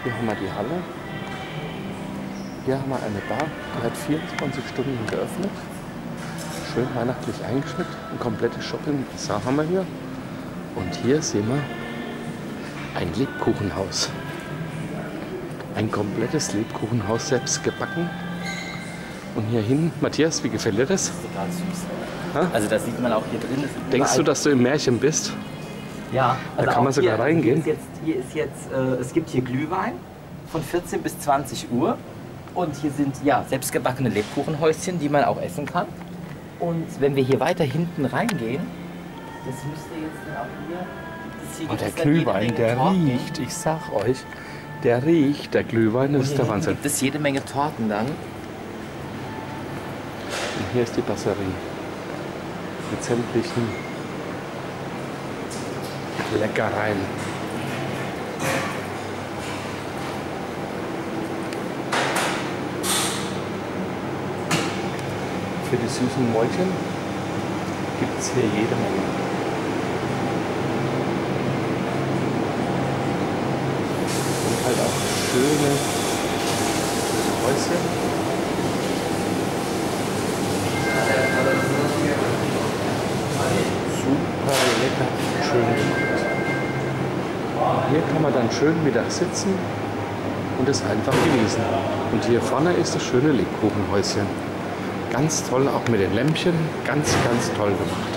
Hier haben wir die Halle. Hier haben wir eine Bar, die hat 24 Stunden geöffnet. Schön weihnachtlich eingeschmückt. Ein komplettes Shopping-Bazaar haben wir hier. Und hier sehen wir ein Lebkuchenhaus. Ein komplettes Lebkuchenhaus, selbst gebacken. Und hier hinten, Matthias, wie gefällt dir das? Total süß. Ha? Also das sieht man auch hier drin. Denkst du, dass du im Märchen bist? Ja. Also da kann man sogar hier, reingehen. Es gibt hier Glühwein von 14 bis 20 Uhr. Und hier sind ja selbstgebackene Lebkuchenhäuschen, die man auch essen kann. Und wenn wir hier weiter hinten reingehen, das müsste jetzt dann auch hier... Oh, der Glühwein, der riecht, ich sag euch, der riecht, der Glühwein, das ist der Wahnsinn. Gibt es jede Menge Torten dann. Und hier ist die Brasserie mit sämtlichen Leckereien. Für die süßen Mäulchen gibt es hier jede Menge. Und halt auch schöne Häuschen. Super lecker, schön gemacht. Und hier kann man dann schön wieder sitzen und es einfach genießen. Und hier vorne ist das schöne Lebkuchenhäuschen. Ganz toll, auch mit den Lämpchen. Ganz, ganz toll gemacht.